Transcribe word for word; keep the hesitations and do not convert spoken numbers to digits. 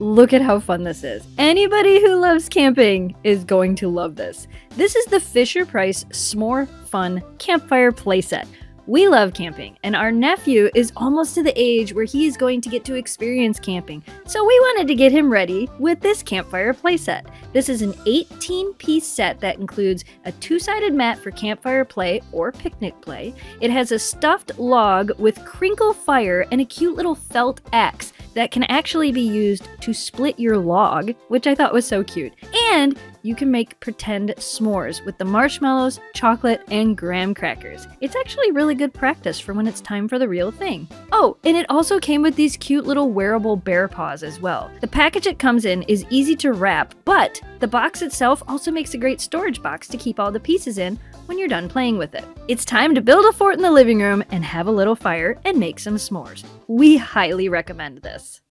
Look at how fun this is. Anybody who loves camping is going to love this. This is the Fisher-Price S'more Fun Campfire Playset. We love camping, and our nephew is almost to the age where he is going to get to experience camping, so we wanted to get him ready with this campfire playset. This is an eighteen piece set that includes a two-sided mat for campfire play or picnic play. It has a stuffed log with crinkle fire and a cute little felt axe that can actually be used to split your log, which I thought was so cute. And you can make pretend s'mores with the marshmallows, chocolate, and graham crackers. It's actually really good practice for when it's time for the real thing. Oh, and it also came with these cute little wearable bear paws as well. The package it comes in is easy to wrap, but the box itself also makes a great storage box to keep all the pieces in when you're done playing with it. It's time to build a fort in the living room and have a little fire and make some s'mores. We highly recommend this.